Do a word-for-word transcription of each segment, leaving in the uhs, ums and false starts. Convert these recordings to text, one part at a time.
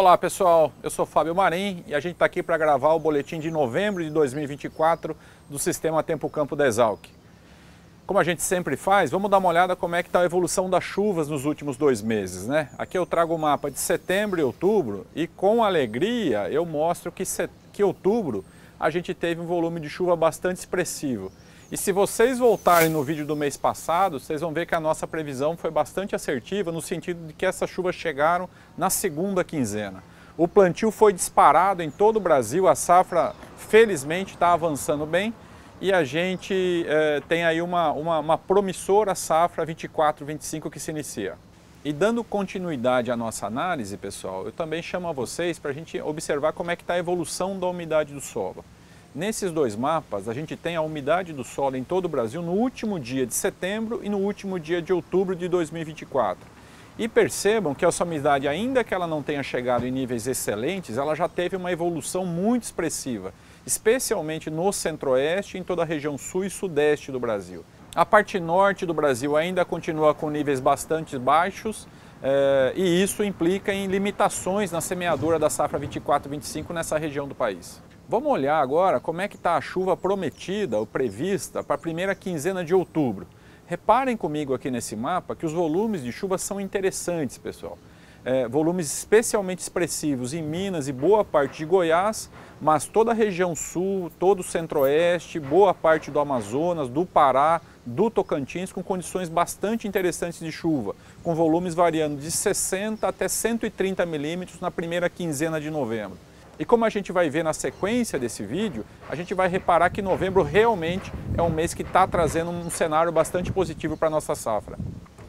Olá pessoal, eu sou Fábio Marim e a gente está aqui para gravar o boletim de novembro de dois mil e vinte e quatro do Sistema Tempo Campo da Exalc. Como a gente sempre faz, vamos dar uma olhada como é que está a evolução das chuvas nos últimos dois meses, né? Aqui eu trago o mapa de setembro e outubro e com alegria eu mostro que, set... que outubro a gente teve um volume de chuva bastante expressivo. E se vocês voltarem no vídeo do mês passado, vocês vão ver que a nossa previsão foi bastante assertiva no sentido de que essas chuvas chegaram na segunda quinzena. O plantio foi disparado em todo o Brasil, a safra felizmente está avançando bem e a gente eh, tem aí uma, uma, uma promissora safra vinte e quatro, vinte e cinco que se inicia. E dando continuidade à nossa análise, pessoal, eu também chamo a vocês para a gente observar como é que está a evolução da umidade do solo. Nesses dois mapas, a gente tem a umidade do solo em todo o Brasil no último dia de setembro e no último dia de outubro de dois mil e vinte e quatro. E percebam que essa umidade, ainda que ela não tenha chegado em níveis excelentes, ela já teve uma evolução muito expressiva, especialmente no centro-oeste e em toda a região sul e sudeste do Brasil. A parte norte do Brasil ainda continua com níveis bastante baixos, eh, e isso implica em limitações na semeadura da safra vinte e quatro, vinte e cinco nessa região do país. Vamos olhar agora como é que está a chuva prometida ou prevista para a primeira quinzena de outubro. Reparem comigo aqui nesse mapa que os volumes de chuva são interessantes, pessoal. É, volumes especialmente expressivos em Minas e boa parte de Goiás, mas toda a região sul, todo o centro-oeste, boa parte do Amazonas, do Pará, do Tocantins, com condições bastante interessantes de chuva, com volumes variando de sessenta até cento e trinta milímetros na primeira quinzena de novembro. E como a gente vai ver na sequência desse vídeo, a gente vai reparar que novembro realmente é um mês que está trazendo um cenário bastante positivo para a nossa safra.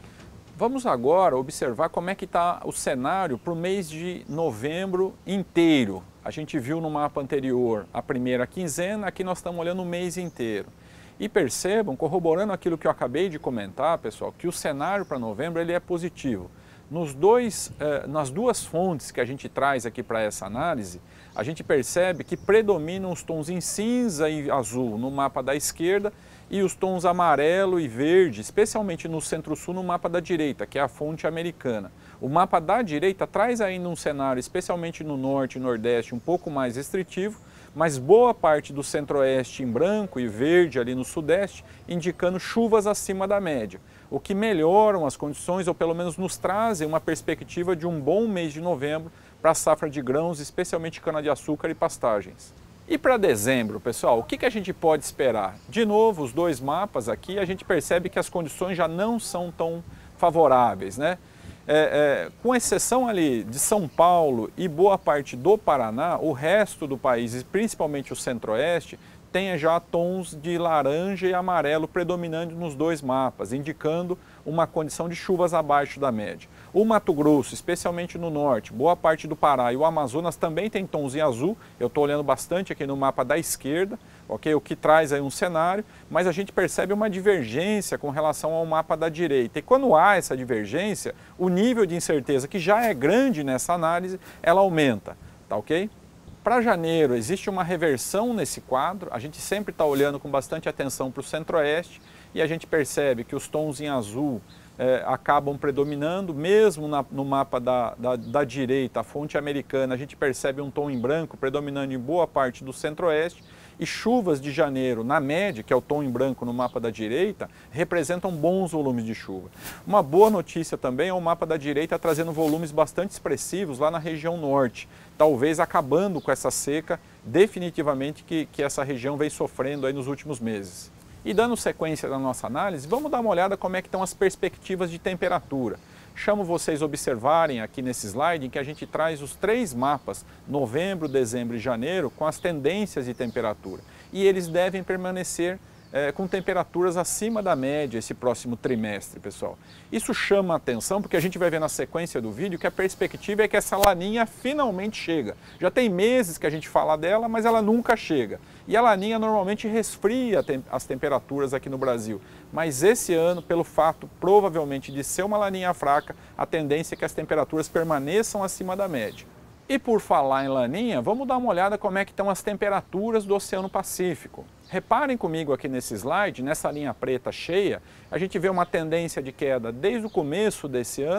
Vamos agora observar como é que está o cenário para o mês de novembro inteiro. A gente viu no mapa anterior a primeira quinzena, aqui nós estamos olhando o mês inteiro. E percebam, corroborando aquilo que eu acabei de comentar, pessoal, que o cenário para novembro ele é positivo. Nos dois, eh, nas duas fontes que a gente traz aqui para essa análise, a gente percebe que predominam os tons em cinza e azul no mapa da esquerda e os tons amarelo e verde, especialmente no centro-sul, no mapa da direita, que é a fonte americana. O mapa da direita traz ainda um cenário, especialmente no norte e nordeste, um pouco mais restritivo, mas boa parte do centro-oeste em branco e verde ali no sudeste, indicando chuvas acima da média, o que melhoram as condições ou pelo menos nos trazem uma perspectiva de um bom mês de novembro para a safra de grãos, especialmente cana-de-açúcar e pastagens. E para dezembro, pessoal, o que, que a gente pode esperar? De novo, os dois mapas aqui, a gente percebe que as condições já não são tão favoráveis, né? É, é, com exceção ali de São Paulo e boa parte do Paraná, o resto do país, e principalmente o centro-oeste, tem já tons de laranja e amarelo predominando nos dois mapas, indicando uma condição de chuvas abaixo da média. O Mato Grosso, especialmente no norte, boa parte do Pará e o Amazonas também tem tons em azul, eu estou olhando bastante aqui no mapa da esquerda, okay? O que traz aí um cenário, mas a gente percebe uma divergência com relação ao mapa da direita. E quando há essa divergência, o nível de incerteza, que já é grande nessa análise, ela aumenta, tá ok? Para janeiro existe uma reversão nesse quadro, a gente sempre está olhando com bastante atenção para o centro-oeste e a gente percebe que os tons em azul eh, acabam predominando, mesmo na, no mapa da, da, da direita, a fonte americana, a gente percebe um tom em branco predominando em boa parte do centro-oeste e chuvas de janeiro, na média, que é o tom em branco no mapa da direita, representam bons volumes de chuva. Uma boa notícia também é o mapa da direita trazendo volumes bastante expressivos lá na região norte, talvez acabando com essa seca definitivamente que, que essa região vem sofrendo aí nos últimos meses. E dando sequência na nossa análise, vamos dar uma olhada como é que estão as perspectivas de temperatura. Chamo vocês a observarem aqui nesse slide em que a gente traz os três mapas, novembro, dezembro e janeiro, com as tendências de temperatura. E eles devem permanecer é, com temperaturas acima da média esse próximo trimestre, pessoal. Isso chama a atenção porque a gente vai ver na sequência do vídeo que a perspectiva é que essa laninha finalmente chega. Já tem meses que a gente fala dela, mas ela nunca chega. E a laninha normalmente resfria as temperaturas aqui no Brasil. Mas esse ano, pelo fato provavelmente de ser uma laninha fraca, a tendência é que as temperaturas permaneçam acima da média. E por falar em laninha, vamos dar uma olhada como é que estão as temperaturas do Oceano Pacífico. Reparem comigo aqui nesse slide, nessa linha preta cheia, a gente vê uma tendência de queda desde o começo desse ano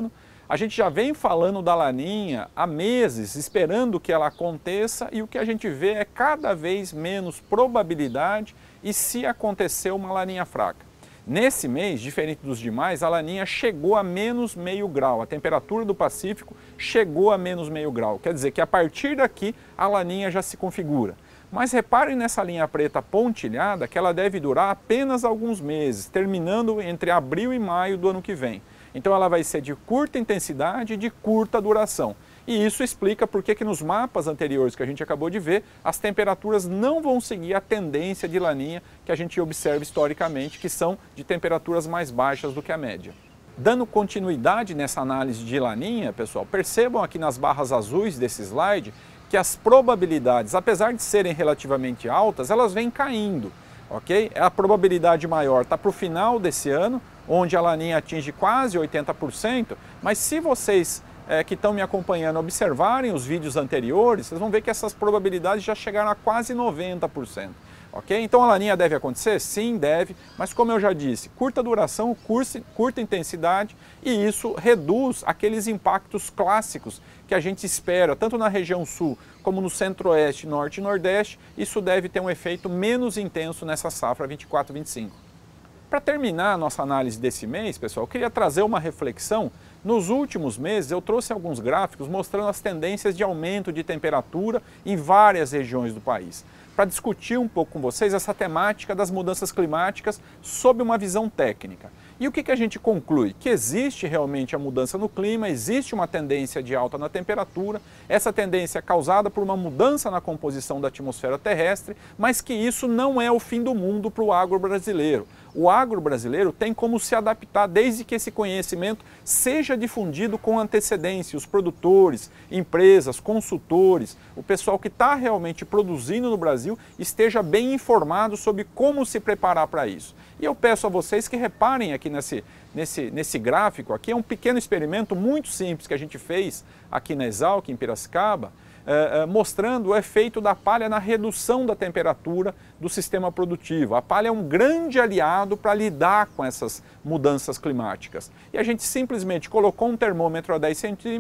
A gente já vem falando da Laninha há meses, esperando que ela aconteça, e o que a gente vê é cada vez menos probabilidade e se acontecer uma Laninha fraca. Nesse mês, diferente dos demais, a Laninha chegou a menos meio grau, a temperatura do Pacífico chegou a menos meio grau, quer dizer que a partir daqui a Laninha já se configura. Mas reparem nessa linha preta pontilhada que ela deve durar apenas alguns meses, terminando entre abril e maio do ano que vem. Então ela vai ser de curta intensidade e de curta duração. E isso explica por que nos mapas anteriores que a gente acabou de ver, as temperaturas não vão seguir a tendência de Laninha que a gente observa historicamente, que são de temperaturas mais baixas do que a média. Dando continuidade nessa análise de Laninha, pessoal, percebam aqui nas barras azuis desse slide que as probabilidades, apesar de serem relativamente altas, elas vêm caindo, ok? A probabilidade maior está para o final desse ano, onde a Laninha atinge quase oitenta por cento, mas se vocês é, que estão me acompanhando observarem os vídeos anteriores, vocês vão ver que essas probabilidades já chegaram a quase noventa por cento. Ok? Então a Laninha deve acontecer? Sim, deve, mas como eu já disse, curta duração, curta, curta intensidade, e isso reduz aqueles impactos clássicos que a gente espera, tanto na região sul como no centro-oeste, norte e nordeste. Isso deve ter um efeito menos intenso nessa safra vinte e quatro vinte e cinco. Para terminar a nossa análise desse mês, pessoal, eu queria trazer uma reflexão. Nos últimos meses eu trouxe alguns gráficos mostrando as tendências de aumento de temperatura em várias regiões do país, para discutir um pouco com vocês essa temática das mudanças climáticas sob uma visão técnica. E o que, que a gente conclui? Que existe realmente a mudança no clima, existe uma tendência de alta na temperatura, essa tendência é causada por uma mudança na composição da atmosfera terrestre, mas que isso não é o fim do mundo para o agro brasileiro. O agro brasileiro tem como se adaptar desde que esse conhecimento seja difundido com antecedência. Os produtores, empresas, consultores, o pessoal que está realmente produzindo no Brasil esteja bem informado sobre como se preparar para isso. E eu peço a vocês que reparem aqui nesse, nesse, nesse gráfico, aqui é um pequeno experimento muito simples que a gente fez aqui na Exalc, em Piracicaba, eh, eh, mostrando o efeito da palha na redução da temperatura do sistema produtivo. A palha é um grande aliado para lidar com essas mudanças climáticas. E a gente simplesmente colocou um termômetro a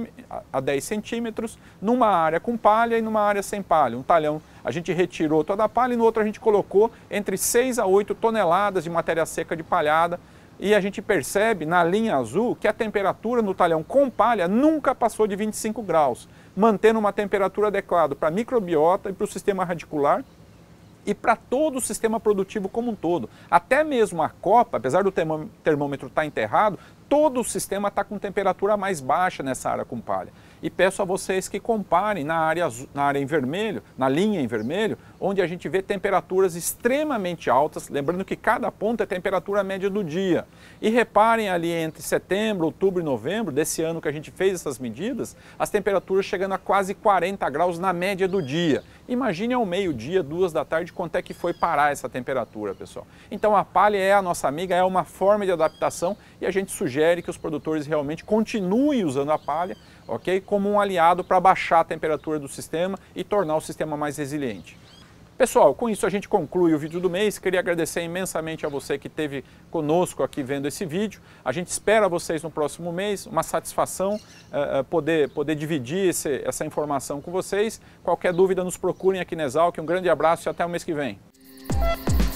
dez centímetros numa área com palha e numa área sem palha. Um talhão, a gente retirou toda a palha e no outro a gente colocou entre seis a oito toneladas de matéria seca de palhada. E a gente percebe na linha azul que a temperatura no talhão com palha nunca passou de vinte e cinco graus, mantendo uma temperatura adequada para a microbiota e para o sistema radicular e para todo o sistema produtivo como um todo. Até mesmo a copa, apesar do termômetro estar enterrado, todo o sistema está com temperatura mais baixa nessa área com palha. E peço a vocês que comparem na área, azul, na área em vermelho, na linha em vermelho, onde a gente vê temperaturas extremamente altas, lembrando que cada ponto é temperatura média do dia. E reparem ali entre setembro, outubro e novembro, desse ano que a gente fez essas medidas, as temperaturas chegando a quase quarenta graus na média do dia. Imagine ao meio-dia, duas da tarde, quanto é que foi parar essa temperatura, pessoal. Então a palha é a nossa amiga, é uma forma de adaptação e a gente sugere que os produtores realmente continuem usando a palha, ok? Como um aliado para baixar a temperatura do sistema e tornar o sistema mais resiliente. Pessoal, com isso a gente conclui o vídeo do mês. Queria agradecer imensamente a você que esteve conosco aqui vendo esse vídeo. A gente espera vocês no próximo mês. Uma satisfação uh, poder, poder dividir esse, essa informação com vocês. Qualquer dúvida nos procurem aqui na Exalc. Um grande abraço e até o mês que vem.